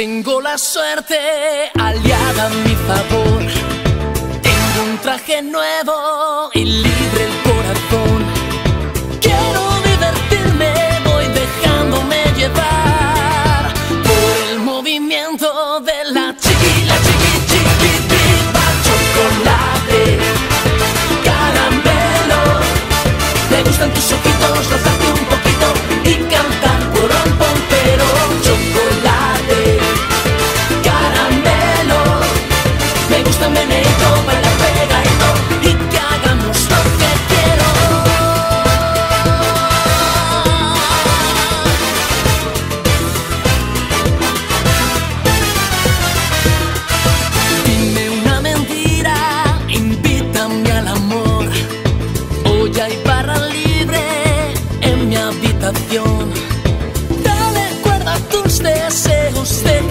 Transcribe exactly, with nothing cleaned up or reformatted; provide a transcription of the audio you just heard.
Tengo la suerte aliada a mi favor. Tengo un traje nuevo y libre el corazón. Quiero divertirme, voy dejándome llevar por el movimiento de la chiqui, la chiqui, chiqui, tripa. Chocolate, caramelo, me gustan tus ojitos, rozarte un poquito y cantar porón, pom, pero chocolate, caramelo, me gusta meneito, bailar pegadito y que hagamos lo que quiero. Dime una mentira, invítame al amor. Hoy hay barra libre en mi habitación. Dale cuerda a tus deseos de